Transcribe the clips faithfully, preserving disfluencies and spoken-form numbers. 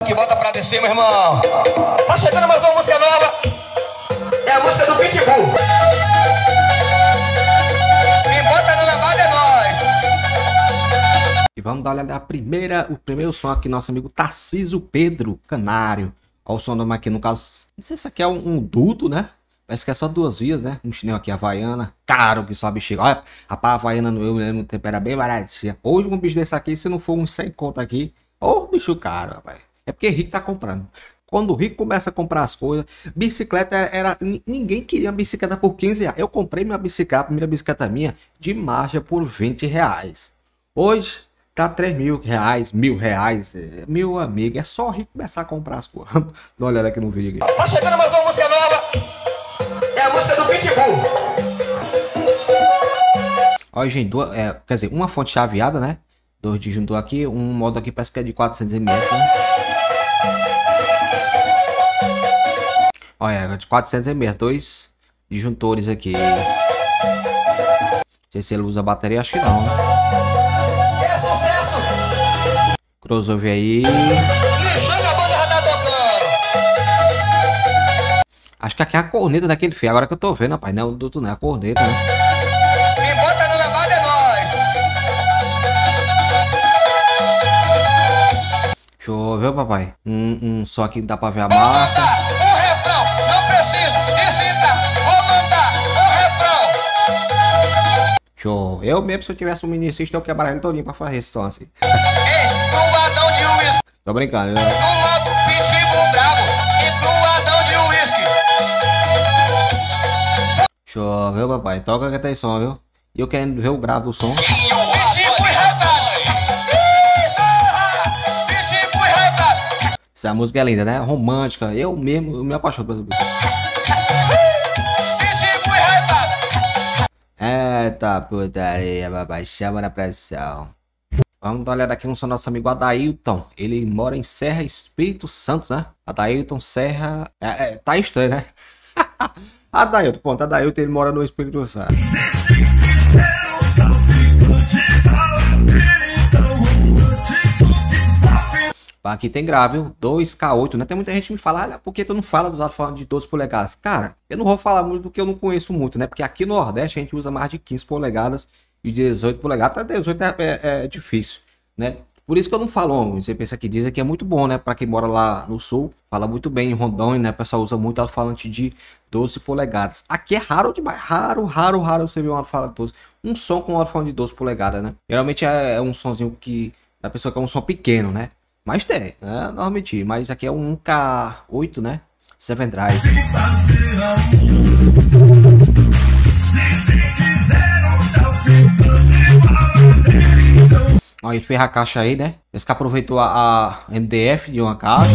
Que volta pra descer, meu irmão. Tá chegando mais uma música nova. É a música do Pitbull. Quem bota no lavado é nós. E vamos dar uma olhada na primeira, o primeiro som aqui, nosso amigo Tarcísio Pedro Canário. Olha o som do aqui, no caso, não sei se isso aqui é um, um duto, né? Parece que é só duas vias, né? Um chinelo aqui, Havaiana. Caro que só bexiga. Olha, a pá Havaiana no meu mesmo tempo era bem baratinha. Hoje um bicho desse aqui, se não for uns cem conto aqui, ô bicho caro, rapaz. É porque rico tá comprando. Quando o rico começa a comprar as coisas, bicicleta era... Ninguém queria bicicleta por quinze reais. Eu comprei minha bicicleta, a primeira bicicleta minha, de marcha por vinte reais. Hoje, tá três mil reais, mil reais. Meu amigo, é só rico começar a comprar as coisas. Dá uma olhada aqui no vídeo aqui. Tá chegando mais uma música nova. É a música do Pitbull. Olha, gente, duas, é, quer dizer, uma fonte chaveada, né? Dois disjuntor aqui, um modo aqui parece que é de quatrocentos milímetros, né? Olha, de quatrocentos milímetros, dois disjuntores aqui. Não sei se ele usa bateria, acho que não, né? Crossover aí. Acho que aqui é a corneta daquele fio. Agora que eu tô vendo, rapaz. Não é o duto, não é a corneta, né? Quem bota no lavado é nós. Deixa eu ver, papai. Um, um só aqui que dá pra ver a marca. Um refrão, não preciso. Visita, vou mandar um refrão. Show. Eu mesmo, se eu tivesse um minicista, eu quebraria ele todinho pra fazer esse som assim. Ei, truadão de uísque. Tô brincando, né? No modo Pitbull bravo e truadão de uísque. Show, viu, papai? Toca que tem som, viu? E eu querendo ver o grave do som. Pitbull e revoltado. Pitbull e revoltado. Essa música é linda, né? Romântica. Eu mesmo eu me apaixono pelo bicho. Pitbull e revoltado. Eita putaria, papai. Chama na pressão. Vamos dar uma olhada aqui no som do nosso amigo Adailton. Ele mora em Serra, Espírito Santo, né? Adailton, Serra... É, é, tá estranho, né? Adailton, ponto. Adailton, ele mora no Espírito Santo. Aqui tem grave, viu? dois K oito, né? Tem muita gente que me fala, olha, por que tu não fala dos alto-falantes de doze polegadas? Cara, eu não vou falar muito do que eu não conheço muito, né? Porque aqui no Nordeste a gente usa mais de quinze polegadas e dezoito polegadas. Até dezoito é, é, é difícil, né? Por isso que eu não falo, você pensa que dizem que é muito bom, né? Para quem mora lá no sul, fala muito bem em Rondônia, né? O pessoal usa muito alto-falante de doze polegadas. Aqui é raro demais, raro, raro, raro você ver um alto-falante de doze. Um som com um alto-falante de doze polegadas, né? Geralmente é, é um sonzinho que a pessoa quer um som pequeno, né? Mas tem, né? Não mentir, mas aqui é um K oito, né? Seven Drive. Ó, a gente fez a caixa aí, né? Esse que aproveitou a, a M D F de uma caixa.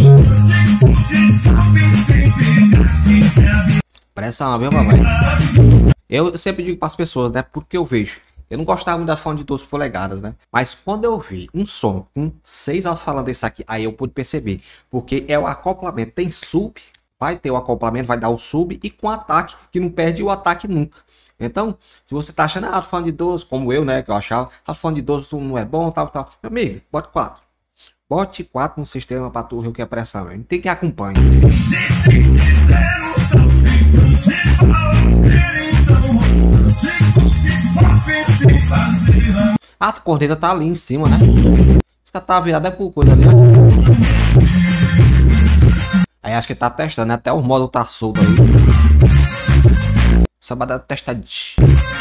Pressão, viu, papai? Eu sempre digo para as pessoas, né? Porque eu vejo. Eu não gostava muito da fone de doze polegadas, né? Mas quando eu vi um som com seis alto-falantes desse aqui, aí eu pude perceber. Porque é o acoplamento. Tem sub, vai ter o acoplamento, vai dar o sub e com ataque, que não perde o ataque nunca. Então, se você tá achando, ah, alto-falante de doze, como eu, né? Que eu achava, alto-falante de doze não é bom, tal, tal. Meu amigo, bote quatro. Bote quatro no sistema para tu ver o que é pressão. Não tem que acompanhar. A corneta tá ali em cima, né? Esse cara tá virado é por coisa ali, ó. Aí acho que tá testando, né? Até o módulo tá solto aí. Só pra dar testadinho.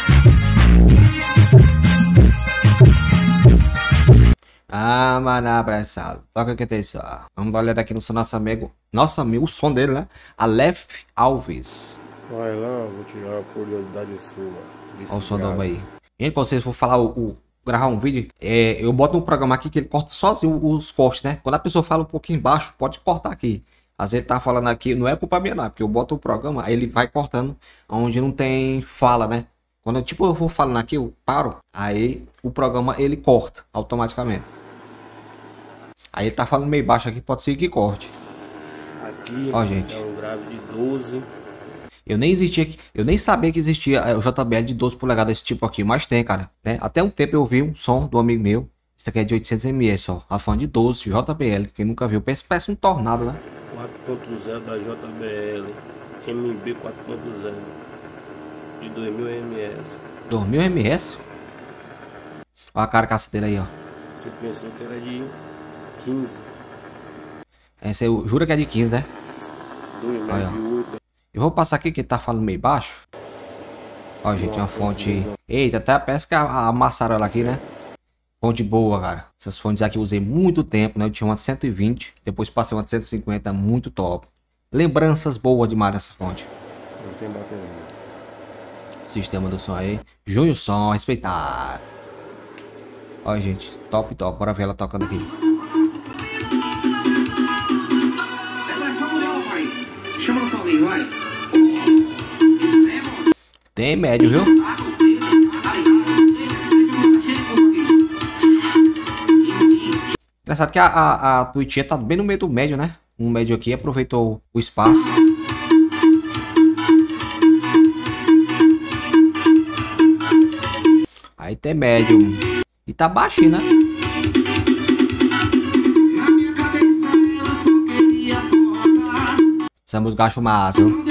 Ah, mano, abraçado. Toca que tem só. Vamos dar uma olhada aqui no seu nosso amigo. Nosso amigo, o som dele, né? Aleph Alves. Vai lá, vou tirar a curiosidade sua. Olha o som do aí. Gente, pra vocês for falar o, o gravar um vídeo, é, eu boto no programa aqui que ele corta sozinho os cortes, né? Quando a pessoa fala um pouquinho baixo, pode cortar aqui. Às vezes ele tá falando aqui, não é culpa minha não, porque eu boto o programa, aí ele vai cortando onde não tem fala, né? Quando eu, tipo, eu vou falando aqui, eu paro, aí o programa ele corta automaticamente. Aí ele tá falando meio baixo aqui, pode ser que corte. Aqui ó, gente. É um grave de doze. Eu nem existia, eu nem sabia que existia o J B L de doze polegadas desse tipo aqui, mas tem, cara, né? Até um tempo eu vi um som do amigo meu, Isso aqui é de oitocentos mililitros, ó. A fonte de doze, J B L. Quem nunca viu, parece, parece um tornado, né? quatro ponto zero da J B L. M B quatro ponto zero. De dois mil mililitros. dois mil mililitros? Olha a carcaça dele aí, ó. Você pensou que era de quinze. Esse aí, jura que é de quinze, né? dois mil Olha, de oito. Eu vou passar aqui que tá falando meio baixo. Ó, gente, uma fonte... Eita, até parece que amassaram ela aqui, né? Fonte boa, cara. Essas fontes aqui eu usei muito tempo, né? Eu tinha uma cento e vinte, depois passei uma cento e cinquenta, muito top. Lembranças boas demais dessa fonte. Não tem bateria. Sistema do som aí. Júnior Som, respeitado. Ó, gente, top, top. Bora ver ela tocando aqui. Chama o Paulinho, vai. Tem médio, viu? Engraçado que a, a, a Twitch tá bem no meio do médio, né? Um médio aqui aproveitou o espaço. Aí tem médio. E tá baixinho, né? Essa música eu acho massa, viu?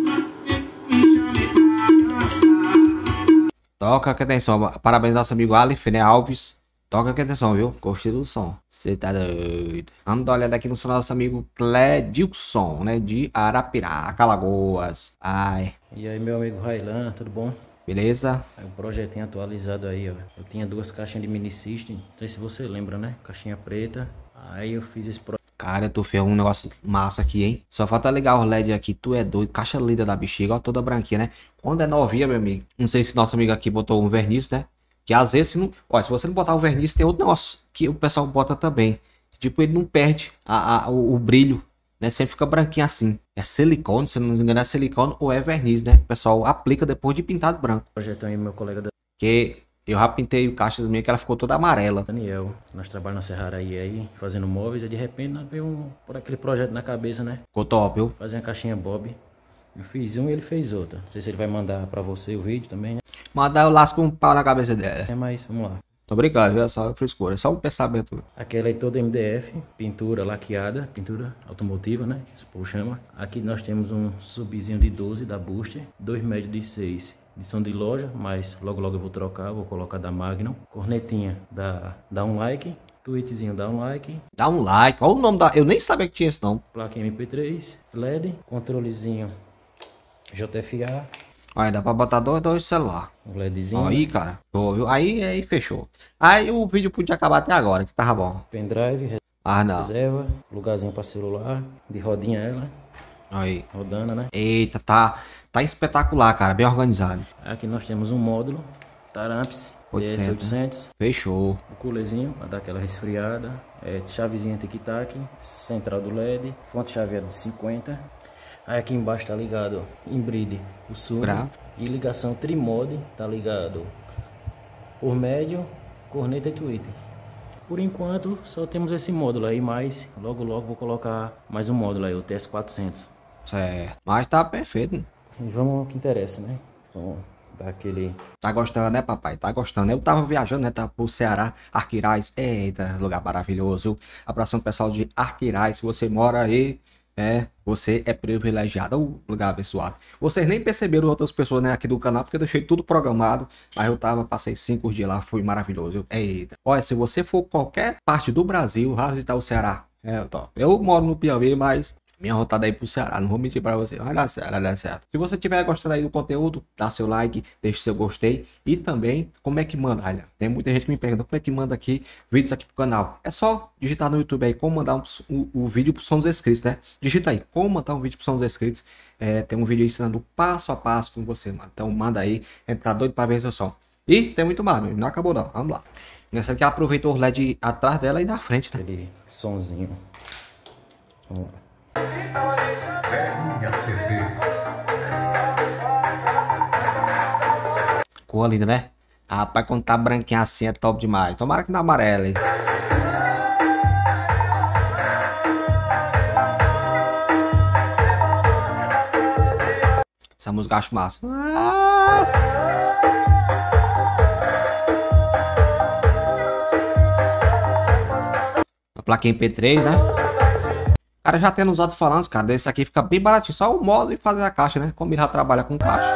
Toca que atenção. Parabéns ao nosso amigo Aleph, né? Alves. Toca que atenção, viu? Gostei do som. Você tá doido. Vamos dar uma olhada aqui no seu nosso amigo Cledilson, né? De Arapiraca, Alagoas. Ai. E aí, meu amigo Railan, tudo bom? Beleza? É um projetinho atualizado aí, ó. Eu tinha duas caixinhas de mini system. Não sei se você lembra, né? Caixinha preta. Aí eu fiz esse projeto. Cara, tu fez um negócio massa aqui, hein? Só falta ligar o L E D aqui. Tu é doido. Caixa linda da bexiga, ó, toda branquinha, né? Quando é novinha, meu amigo. Não sei se nosso amigo aqui botou um verniz, né? Que às vezes, se, não... Ó, se você não botar o verniz, tem outro negócio que o pessoal bota também. Tipo, ele não perde a, a, o, o brilho, né? Sempre fica branquinho assim. É silicone, se não me engano é silicone ou é verniz, né? O pessoal aplica depois de pintado branco. Projetão aí, meu colega Que eu já pintei o caixa da minha que ela ficou toda amarela. Daniel. Nós trabalhamos na Serraria aí, fazendo móveis. E de repente nós veio um, por aquele projeto na cabeça, né? Ficou top, viu? Fazer uma caixinha Bob. Eu fiz um e ele fez outra. Não sei se ele vai mandar pra você o vídeo também, né? Mandar eu lasco um pau na cabeça dela. É, mas vamos lá. Tô brincando, viu? É só frescura, é só um pensamento. Aquela aí toda M D F, pintura laqueada, pintura automotiva, né? Isso por chama. Aqui nós temos um subzinho de doze da Booster, dois médios de seis de som de loja, mas logo logo eu vou trocar, vou colocar da Magnum. Cornetinha da dá um like, tweetzinho dá um like. Dá um like, olha o nome da... Eu nem sabia que tinha esse não. Placa M P três, L E D, controlezinho J F A. Aí dá pra botar dois, dois celular. Um LEDzinho. Aí, cara. Tô, viu? Aí, aí fechou. Aí o vídeo podia acabar até agora, que tava bom. Pendrive, Ah, não. reserva, lugarzinho para celular, de rodinha ela, Aí. rodando, né? Eita, tá, tá espetacular, cara. Bem organizado. Aqui nós temos um módulo, Taramps, D S oitocentos. oitocentos, Fechou. o coolerzinho para dar aquela resfriada, é, chavezinha tic-tac, central do L E D, fonte chave de cinquenta. Aí aqui embaixo tá ligado em bride o surdo Bravo. e ligação trimode, tá ligado por médio, corneta e Twitter. Por enquanto só temos esse módulo aí, mas logo logo vou colocar mais um módulo aí, o T S quatrocentos. Certo. Mas tá perfeito. E vamos ao que interessa, né? Vamos dar aquele... Tá gostando, né, papai? Tá gostando. Eu tava viajando, né? Tava pro Ceará, Arquirais. Eita, lugar maravilhoso. Abração pessoal de Arquirais. Se você mora aí, é, você é privilegiado. O lugar abençoado. Vocês nem perceberam outras pessoas, né, aqui do canal, porque eu deixei tudo programado. Mas eu tava, passei cinco dias lá, foi maravilhoso. Eita. Olha, se você for qualquer parte do Brasil, vá visitar o Ceará. É, top. Eu moro no Piauí, mas minha rotada aí pro Ceará, não vou mentir pra você, vai dar certo, vai dar certo. Se você tiver gostando aí do conteúdo, dá seu like, deixe seu gostei e também como é que manda, olha, tem muita gente que me pergunta como é que manda aqui vídeos aqui pro canal. É só digitar no YouTube aí como mandar um, um, um vídeo pro Sons Inscritos, né? Digita aí, como mandar um vídeo pro Sons Inscritos, é, tem um vídeo ensinando passo a passo com você, mano. Então manda aí, a gente tá doido pra ver seu som. E tem muito mais, meu, não acabou não, vamos lá. Nessa aqui ela aproveitou o L E D atrás dela e na frente, né? aquele sonzinho. Vamos lá. Cor linda, né? Rapaz, quando tá branquinha assim é top demais. Tomara que não amarela, hein? Essa música eu acho massa. Ah! plaquinha M P três, né? Cara, já tendo usado falantes, cara, desse aqui fica bem baratinho. Só o modo e fazer a caixa, né? Como ele já trabalha com caixa.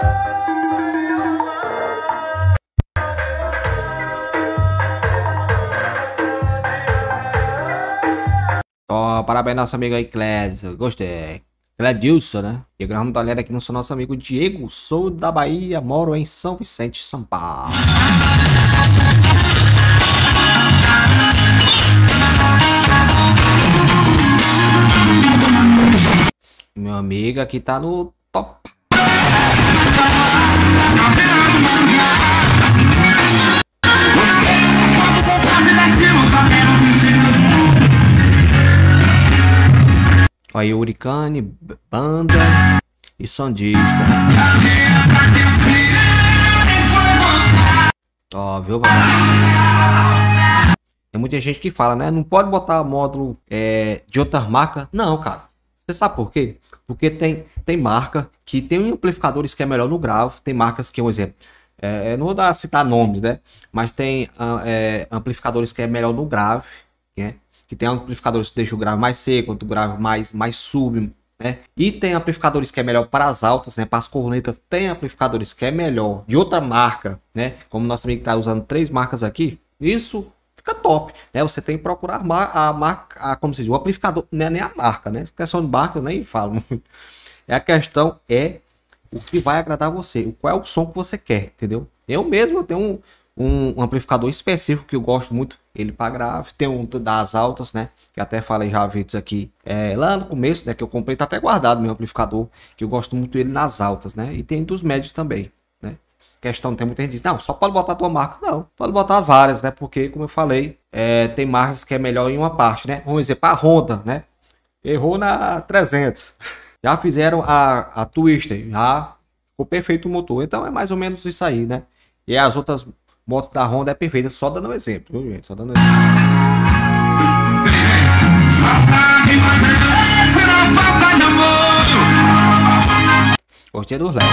Ó, parabéns nosso amigo aí, Clédio. Gostei. Clédilson, né? E agora vamos dar uma olhada aqui no seu nosso amigo Diego. Sou da Bahia, moro em São Vicente, São Paulo. Meu amigo aqui tá no top. Olha aí, Hurricane, banda e sondista. Ó, viu? Tem muita gente que fala, né? Não pode botar módulo é, de outra marca. Não, cara. Você sabe por quê? Porque tem, tem marca que tem amplificadores que é melhor no grave. Tem marcas que, por exemplo, é, não vou dar, citar nomes, né? Mas tem é, amplificadores que é melhor no grave, né? Que tem amplificadores que deixam o grave mais seco, outro grave mais, mais sub, né? E tem amplificadores que é melhor para as altas, né? Para as cornetas, tem amplificadores que é melhor de outra marca, né? Como nosso amigo está usando três marcas aqui, isso fica top, né? Você tem que procurar a marca, a, como se diz, o amplificador, não é nem a marca, né? Essa questão de marca eu nem falo. É a questão é o que vai agradar você, qual é o som que você quer, entendeu? Eu mesmo eu tenho um Um, um amplificador específico que eu gosto muito, ele para grave, tem um das altas, né, que até falei já vídeos aqui, é, lá no começo, né, que eu comprei, tá até guardado meu amplificador, que eu gosto muito dele nas altas, né, e tem dos médios também, né, questão, tem muita gente que diz, não, só pode botar a tua marca, não, pode botar várias, né, porque, como eu falei, é, tem marcas que é melhor em uma parte, né, vamos dizer, para a Honda, né, errou na trezentos, já fizeram a, a Twister, já ficou perfeito o motor, então é mais ou menos isso aí, né, e as outras motos da Honda é perfeita, só dando um exemplo, viu, gente? Só dando um exemplo. Gostei dos L E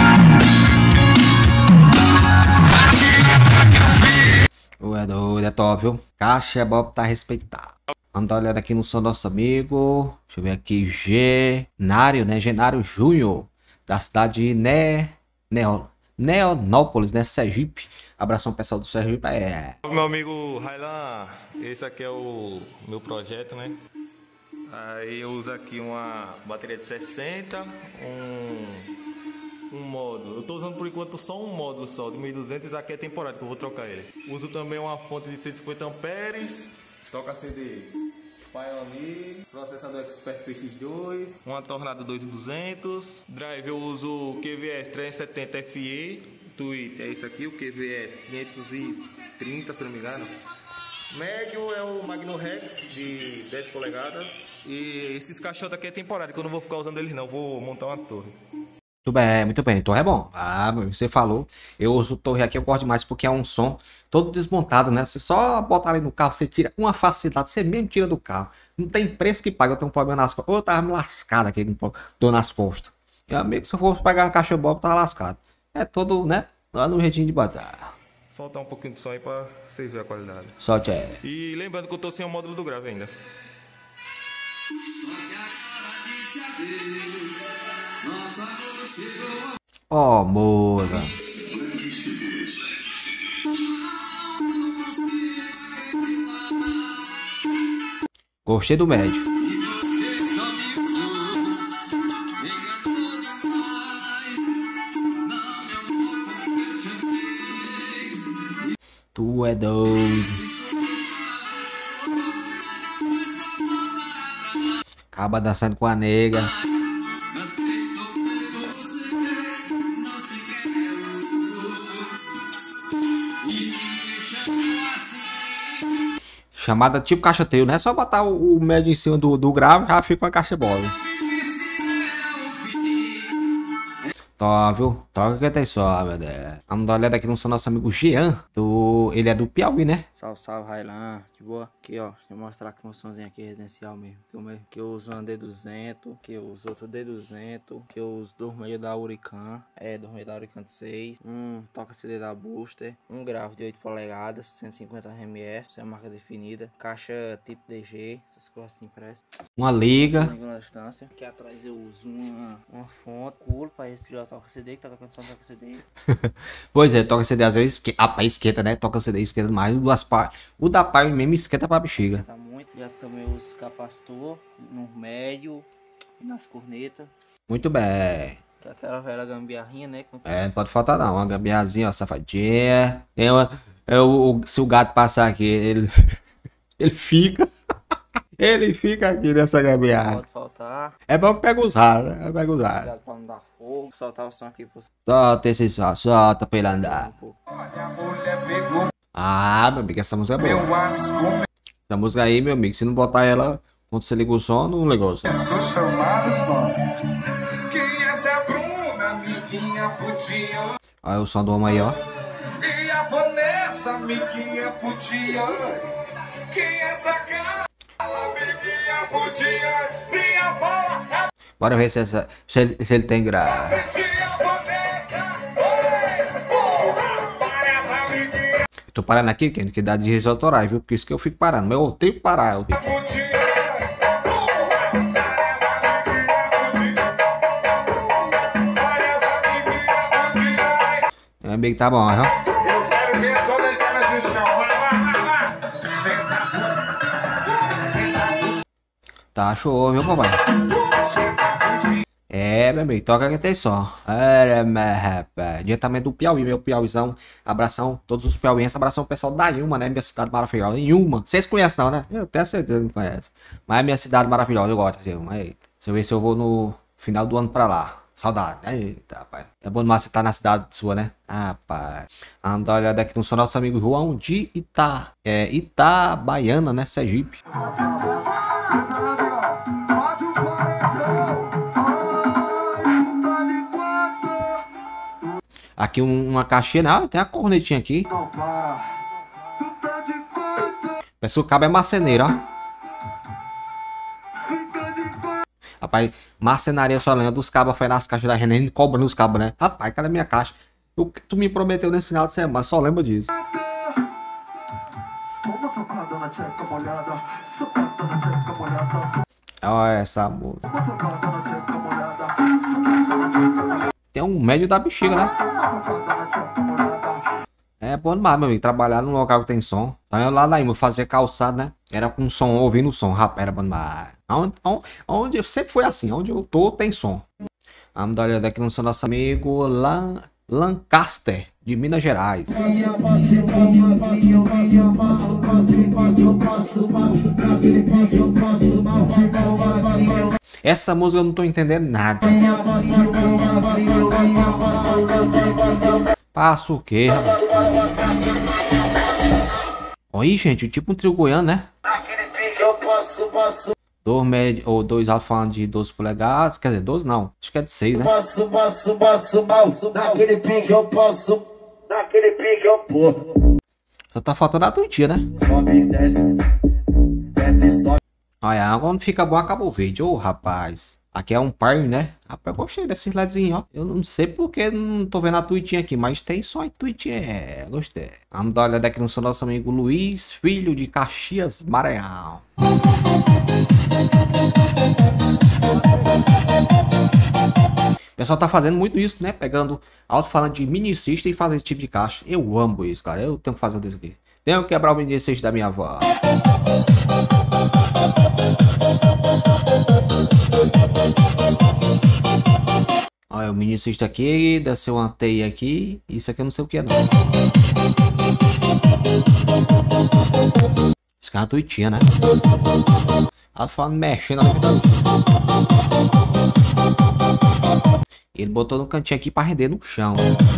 D. Ué, doido, é top, viu? Caixa Bob tá respeitado. Vamos dar uma olhada aqui no som do nosso amigo. Deixa eu ver aqui. Genário, né? Genário Júnior. Da cidade de ne... Neo... Neonópolis, né? Sergipe. Abração pessoal do Sergipe. É. Meu amigo Railan, esse aqui é o meu projeto, né? Aí eu uso aqui uma bateria de sessenta, um, um módulo. Eu tô usando por enquanto só um módulo só, de mil e duzentos, esse aqui é temporário, que eu vou trocar ele. Uso também uma fonte de cento e cinquenta amperes, toca C D Pioneer, processador Expert P X dois, uma tornada dois mil e duzentos, drive eu uso o Q V S trezentos e setenta F E, tweet é esse aqui, o Q V S quinhentos e trinta, se não me engano. Médio é o Magnum Rex de dez polegadas. E esses caixotes aqui é temporário, que eu não vou ficar usando eles não, vou montar uma torre. Muito bem, muito bem. Torre é bom. Ah, você falou. Eu uso torre aqui, eu gosto demais porque é um som todo desmontado, né? Você só botar ali no carro, você tira com uma facilidade, você mesmo tira do carro. Não tem preço que paga. Eu tenho um problema nas costas. Eu tava me lascado aqui, dor nas costas. Meu amigo, se eu for pegar uma caixa Bob, tava lascado. É todo, né? Lá no jeitinho de botar. Soltar um pouquinho de som aí pra vocês verem a qualidade. Solte é. E lembrando que eu tô sem o módulo do grave ainda. Ó, oh, moça. Gostei do médio. Tu é doido. Acaba dançando com a nega. Chamada tipo caixa trio, não é só botar o, o médio em cima do, do grave, já fica uma caixa bola. Tó, viu? Toca que tem só, meu Deus. Vamos dar uma olhada aqui no som nosso amigo Jean. Do... Ele é do Piauí, né? Salve, salve, Railan. De boa? Aqui, ó. Deixa eu mostrar aqui um somzinho aqui residencial mesmo. Que eu, mesmo, que eu uso uma D duzentos. Que eu uso outra D duzentos. Que eu uso dois meios da Huracan. É, dois meios da Huracan seis. Um toca C D da Booster. Um grave de oito polegadas. cento e cinquenta RMS. Essa é a marca definida. Caixa tipo D G. Essas coisas assim, parece. Uma liga. Na distância. Aqui atrás eu uso uma, uma fonte. Culo pra esse toca C D. Que tá tocando só toca C D. Pois é, toca C D às vezes. Que... Ah, esquenta, né? Toca C D esquenta mais. O, das pa... o da pai mesmo esquenta pra bexiga. Tá muito. Já também uso capacitor no médio e nas cornetas. Muito bem. Que é aquela velha gambiarrinha, né? É, não pode faltar não. Uma gambiarrazinha, ó, safadinha. Tem uma... é, o... Se o gato passar aqui, ele. ele fica. Ele fica aqui nessa gambiarra. Pode faltar. É bom que pega os raros, né? Pega os raros. Cuidado pra não dar fogo. Soltar o som aqui pra você. Solta esse som, solta pra ele andar. Um pouco. Ah, meu amigo, essa música é boa. Essa música aí, meu amigo, se não botar ela quando você liga o som, não ligou o som. Olha o som do homem aí, ó. E a Vanessa, amiguinha, podia. Quem é essa cara? Amiguinha, podia. Minha bola. Bora ver se, essa, se, ele, se ele tem grave. Tô parando aqui, Ken, que dá direitos autorais, viu? Por isso que eu fico parando. Mas eu tenho que parar. Eu fico... Meu amigo, tá bom, ó. Eu quero ver todas elas no chão. Tá show, viu, papai? É, meu amigo, toca que tem som. É, meu rapaz. Diretamente do Piauí, meu Piauizão. Abração, todos os piauienses. Abração ao pessoal da Inhuma, né? Minha cidade maravilhosa. Inhuma. Vocês conhecem não, né? Eu tenho certeza que não conhecem. Mas é minha cidade maravilhosa, eu gosto de Inhuma. Eita. Deixa eu ver se eu vou no final do ano pra lá. Saudade. Eita, rapaz. É bom demais você estar na cidade sua, né? Ah, rapaz. Vamos dar uma olhada aqui no som nosso amigo João de Ita... É, Itabaiana, né? Sergipe. Aqui um, uma caixinha, né? Tem a cornetinha aqui. Parece que o cabo é marceneiro, ó. Rapaz, marcenaria só lembra dos cabos, foi nas caixas da Renan cobrando os cabos, né? Rapaz, cadê a minha caixa? O que tu me prometeu nesse final de semana, só lembra disso. Olha essa música. Tem um médio da bexiga, né? É bom demais, meu amigo. Trabalhar num local que tem som. Tá lá na Imo, fazer calçado, né? Era com som, ouvindo o som. Rapaz, era bom demais. Onde, onde, onde sempre foi assim. Onde eu tô, tem som. Vamos dar uma olhada aqui no som do nosso amigo Lan, Lancaster, de Minas Gerais. Essa música eu não tô entendendo nada. Passa o quê? Olha aí, gente, tipo um trio goiano, né? Dois médios ou dois alto-falando de doze polegadas. Quer dizer, doze não. Acho que é de seis, né? Posso, posso, posso, posso. Naquele pique eu posso. Naquele pique eu posso. Só tá faltando a tuitia, né? Sobe, desce. Desce, sobe. Olha, quando fica bom, acaba o vídeo. Ô, rapaz. Aqui é um par, né? Rapaz, eu gostei desses LEDzinhos, ó. Eu não sei porque não tô vendo a tuitinha aqui, mas tem só a tuitinha. É, gostei. Vamos dar uma olhada aqui no seu nosso amigo Luiz, filho de Caxias, Maranhão. O pessoal tá fazendo muito isso, né? Pegando alto-falante de mini system e fazer esse tipo de caixa. Eu amo isso, cara. Eu tenho que fazer desse aqui. Tenho que quebrar o mini system da minha avó. Olha, o mini system aqui, deve ser uma teia aqui. Isso aqui eu não sei o que é, não. Esse cara é uma tuitinha, né? Ela falando mexendo ali. Ele botou no cantinho aqui pra render no chão.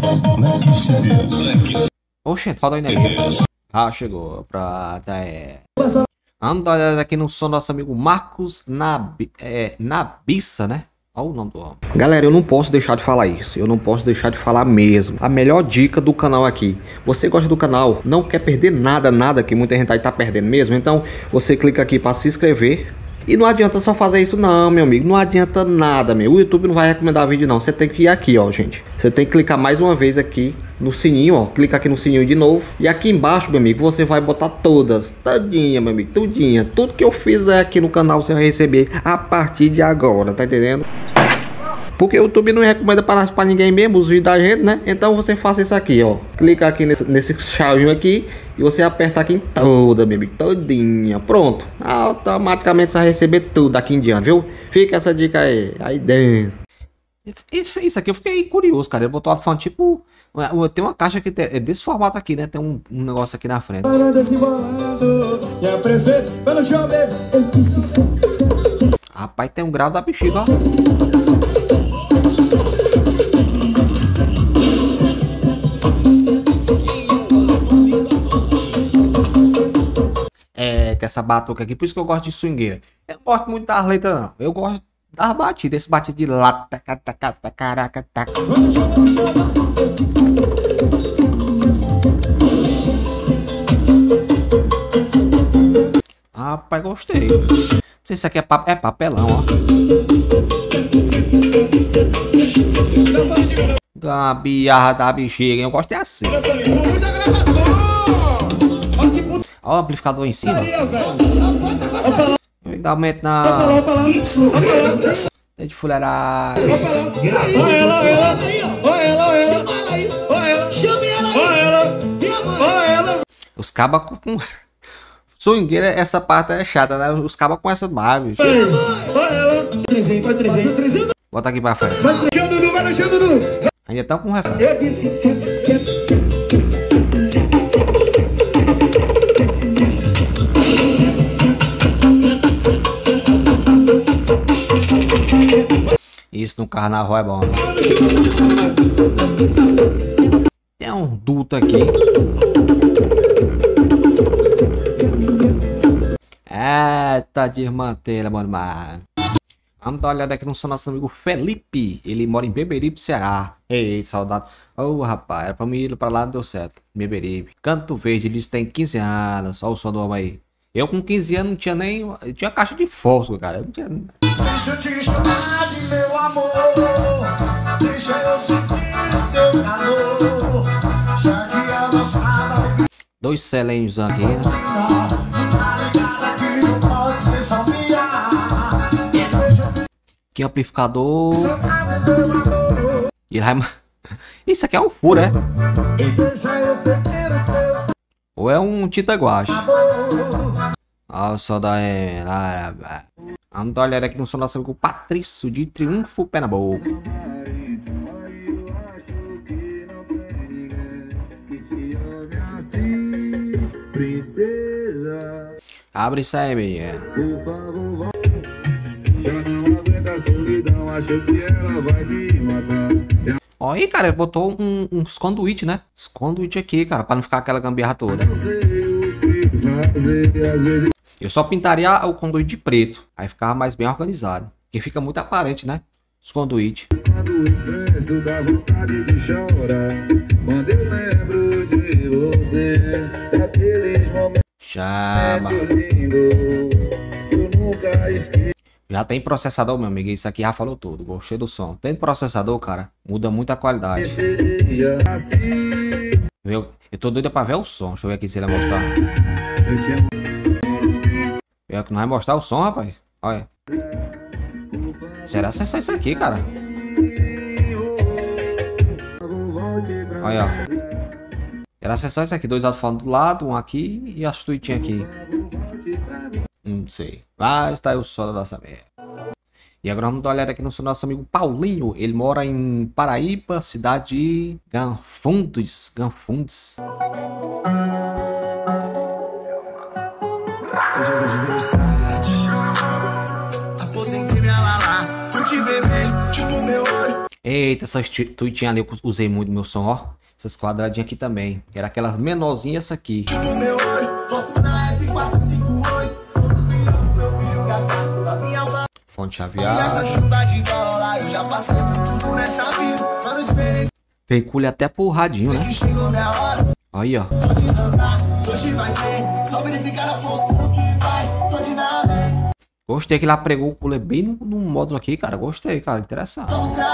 Oxente, falta aí, né? Ah, chegou. Prata, é. Vamos dar uma olhada aqui no som do nosso amigo Marcos Nab... é, Nabissa, né? Olha o nome do homem. Galera, eu não posso deixar de falar isso. Eu não posso deixar de falar mesmo. A melhor dica do canal aqui. Você gosta do canal, não quer perder nada, nada que muita gente aí tá perdendo mesmo. Então, você clica aqui para se inscrever. E não adianta só fazer isso não, meu amigo. Não adianta nada, meu. O YouTube não vai recomendar vídeo não. Você tem que ir aqui, ó, gente. Você tem que clicar mais uma vez aqui no sininho, ó. Clica aqui no sininho de novo. E aqui embaixo, meu amigo, você vai botar todas. Todinha, meu amigo. Tudinha. Tudo que eu fizer aqui no canal você vai receber a partir de agora. Tá entendendo? Porque o YouTube não recomenda para, para ninguém mesmo os vídeos da gente, né? Então você faça isso aqui, ó. Clica aqui nesse, nesse chavinho aqui e você aperta aqui em toda, meu amigo, todinha. Pronto. Automaticamente você vai receber tudo daqui em diante, viu? Fica essa dica aí, aí dentro. Isso aqui eu fiquei curioso, cara. Ele botou falando tipo... Tem uma caixa que é desse formato aqui, né? Tem um, um negócio aqui na frente. Rapaz, tem um grau da bexiga, ó. É, que essa batuca aqui, por isso que eu gosto de swingueira. Eu não gosto muito das letras, não. Eu gosto das batidas, esse batido de lá, taca, taca, taca, caraca, taca. Rapaz, gostei. Não sei se isso aqui é, pap é papelão, ó. Gambiarra da bexiga, eu gosto é assim. Olha o amplificador em cima. Vou dar aumento na... É de fuleiragem. Os cabas com... Swingueira, essa parte é chata, né? Os cabas com essa barba. Bota aqui pra frente. Ainda tá com ressaca. Isso no carnaval é bom, né? Tem um duto aqui. Eita desmantelha, mano. Vamos dar uma olhada aqui no nosso amigo Felipe. Ele mora em Beberibe, Ceará. Ei, saudade. Ô, oh, rapaz, era pra mim ir pra lá, não deu certo. Beberibe. Canto Verde, eles têm quinze anos. Olha o som do homem aí. Eu com quinze anos não tinha nem... Eu tinha caixa de fósforo, cara. Eu não tinha... Deixa eu te chamar de meu amor. Deixa eu sentir o teu calor. Já que a nossa... Dois selênios aqui, né? Aqui amplificador. E ele vai... Isso aqui é um furo, é? Ou é um Tita Guache? Olha só da... Vamos dar uma olhada aqui no som nosso amigo Patrício de Triunfo, pé na boca. Abre isso aí, menino. Ó aí, cara, ele botou um, uns conduíte, né? Os conduíte aqui, cara, pra não ficar aquela gambiarra toda. Eu só pintaria o conduíte de preto, aí ficava mais bem organizado. Porque fica muito aparente, né? Os conduíte. Chama. Já tem processador, meu amigo. Isso aqui já falou tudo. Gostei do som. Tem processador, cara. Muda muito a qualidade. Eu, eu tô doido pra ver o som. Deixa eu ver aqui se ele vai mostrar. Eu que não vai mostrar o som, rapaz. Olha. Será que é só isso aqui, cara? Olha, ó. Era só isso aqui. Dois alto-falantes do lado, um aqui e as tuitinhas aqui. Não sei. Mas tá aí o som da nossa merda. E agora vamos dar uma olhada aqui no nosso amigo Paulinho. Ele mora em Paraíba, cidade de Ganfundes. Ganfundes. Eita, essas tuitinhas ali eu usei muito no meu som, ó. Essas quadradinhas aqui também. Era aquelas menorzinhas, essa aqui. Fonte chaveada. Tem culha até pro radinho, né? Aí, ó. Gostei que ela pregou o cooler bem no, no módulo aqui, cara. Gostei, cara. Interessante.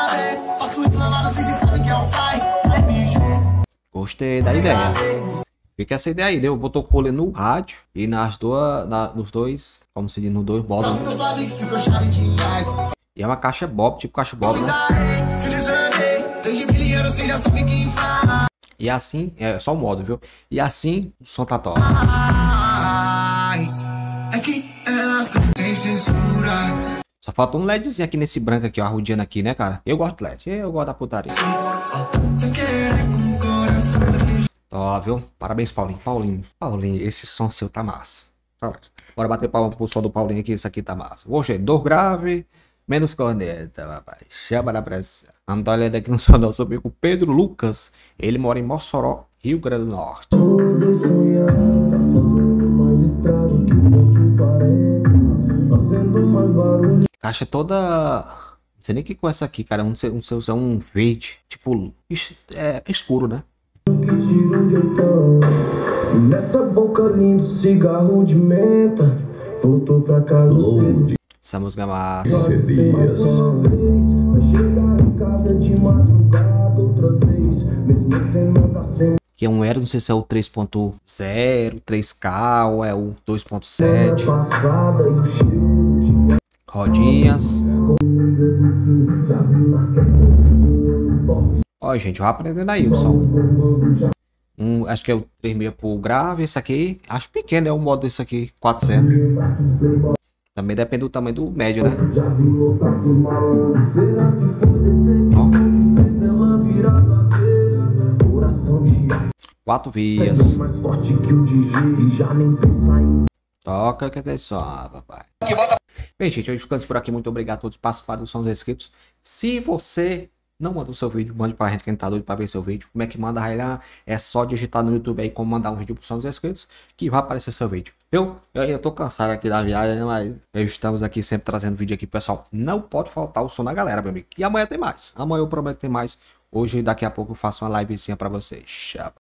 Gostei da ideia. Fica essa ideia aí, deu? Botou o cooler no rádio e nas duas, na, nos dois, como se diz, nos dois módulos. E é uma caixa Bob, tipo caixa Bob, né? E assim, é só o modo, viu? E assim, o som tá top. Só falta um LEDzinho aqui nesse branco aqui, ó, arrudeando aqui, né, cara? Eu gosto de L E D, eu gosto da putaria. Ó, viu? Parabéns, Paulinho. Paulinho, Paulinho, esse som seu tá massa. Tá massa. Bora bater palma pro som do Paulinho aqui, isso aqui tá massa. Hoje, dor grave, menos corneta, papai. Chama na pressão. Vamos dar uma olhada aqui no som do nosso amigo Pedro Lucas. Ele mora em Mossoró, Rio Grande do Norte. Caixa toda... Não sei nem o que com essa aqui, cara. Não sei, não sei se é um verde. Tipo, é escuro, né? Nessa boca lindo, cigarro de menta. Voltou pra casa cedo. Essa música é massa. Que é um Aero, não sei se é o três ponto zero, três K ou é o dois ponto sete. Rodinhas. Ó, gente, vai aprendendo aí o som. Um, acho que é o três vírgula seis por grave. Esse aqui, acho pequeno, é o modo desse aqui, quatrocentos. Também depende do tamanho do médio, né? Ó. Quatro vias. Toca que tem só, papai. Bem, gente, hoje ficamos por aqui. Muito obrigado a todos que participaram do Som dos Inscritos. Se você não mandou seu vídeo, mande pra gente, quem tá doido pra ver seu vídeo. Como é que manda, Railan? É só digitar no YouTube aí como mandar um vídeo pro Som dos Inscritos que vai aparecer seu vídeo. Eu, eu, eu tô cansado aqui da viagem, mas estamos aqui sempre trazendo vídeo aqui, pessoal. Não pode faltar o som da galera, meu amigo. E amanhã tem mais. Amanhã eu prometo ter mais. Hoje, daqui a pouco, eu faço uma livezinha pra vocês. Tchau.